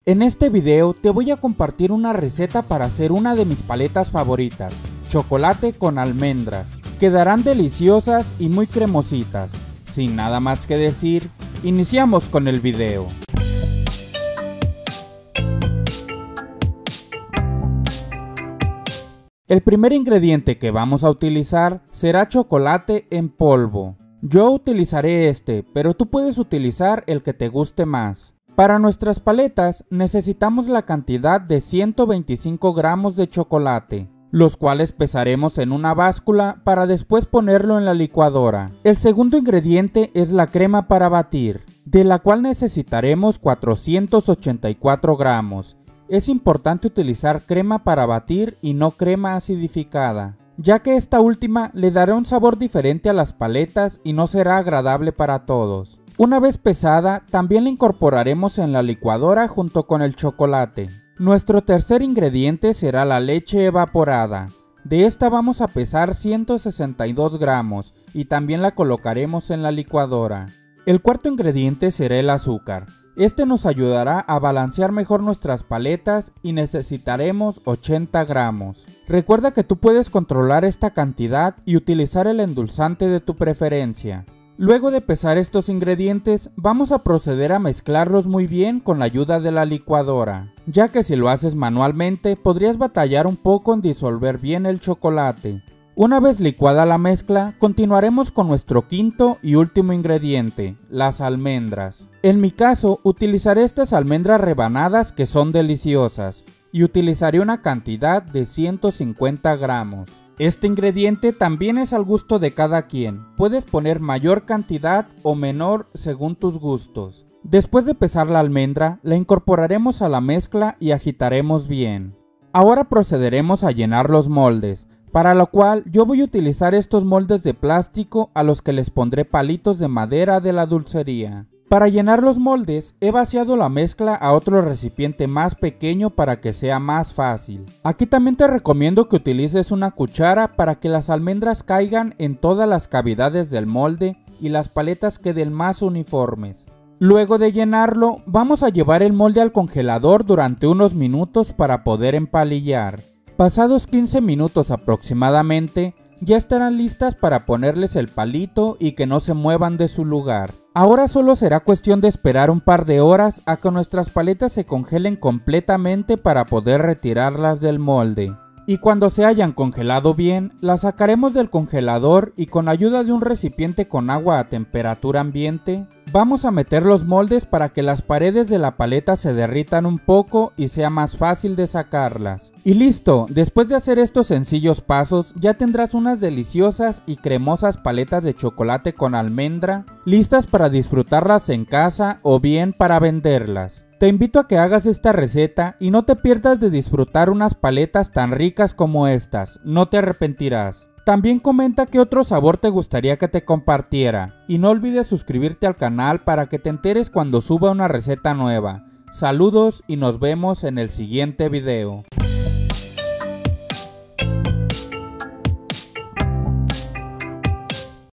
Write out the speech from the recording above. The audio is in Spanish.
En este video te voy a compartir una receta para hacer una de mis paletas favoritas, chocolate con almendras. Quedarán deliciosas y muy cremositas. Sin nada más que decir, iniciamos con el video. El primer ingrediente que vamos a utilizar será chocolate en polvo. Yo utilizaré este, pero tú puedes utilizar el que te guste más. Para nuestras paletas necesitamos la cantidad de 125 gramos de chocolate, los cuales pesaremos en una báscula para después ponerlo en la licuadora. El segundo ingrediente es la crema para batir, de la cual necesitaremos 484 gramos. Es importante utilizar crema para batir y no crema acidificada, ya que esta última le dará un sabor diferente a las paletas y no será agradable para todos. Una vez pesada, también la incorporaremos en la licuadora junto con el chocolate. Nuestro tercer ingrediente será la leche evaporada. De esta vamos a pesar 162 gramos y también la colocaremos en la licuadora. El cuarto ingrediente será el azúcar. Este nos ayudará a balancear mejor nuestras paletas y necesitaremos 80 gramos. Recuerda que tú puedes controlar esta cantidad y utilizar el endulzante de tu preferencia. Luego de pesar estos ingredientes, vamos a proceder a mezclarlos muy bien con la ayuda de la licuadora, ya que si lo haces manualmente podrías batallar un poco en disolver bien el chocolate. Una vez licuada la mezcla, continuaremos con nuestro quinto y último ingrediente, las almendras. En mi caso, utilizaré estas almendras rebanadas que son deliciosas, y utilizaré una cantidad de 150 gramos. Este ingrediente también es al gusto de cada quien, puedes poner mayor cantidad o menor según tus gustos. Después de pesar la almendra, la incorporaremos a la mezcla y agitaremos bien. Ahora procederemos a llenar los moldes, para lo cual yo voy a utilizar estos moldes de plástico a los que les pondré palitos de madera de la dulcería. Para llenar los moldes, he vaciado la mezcla a otro recipiente más pequeño para que sea más fácil. Aquí también te recomiendo que utilices una cuchara para que las almendras caigan en todas las cavidades del molde y las paletas queden más uniformes. Luego de llenarlo, vamos a llevar el molde al congelador durante unos minutos para poder empalillar. Pasados 15 minutos aproximadamente, ya estarán listas para ponerles el palito y que no se muevan de su lugar. Ahora solo será cuestión de esperar un par de horas a que nuestras paletas se congelen completamente para poder retirarlas del molde. Y cuando se hayan congelado bien, las sacaremos del congelador y con ayuda de un recipiente con agua a temperatura ambiente, vamos a meter los moldes para que las paredes de la paleta se derritan un poco y sea más fácil de sacarlas. Y listo, después de hacer estos sencillos pasos, ya tendrás unas deliciosas y cremosas paletas de chocolate con almendra, listas para disfrutarlas en casa o bien para venderlas. Te invito a que hagas esta receta y no te pierdas de disfrutar unas paletas tan ricas como estas, no te arrepentirás. También comenta qué otro sabor te gustaría que te compartiera y no olvides suscribirte al canal para que te enteres cuando suba una receta nueva. Saludos y nos vemos en el siguiente video.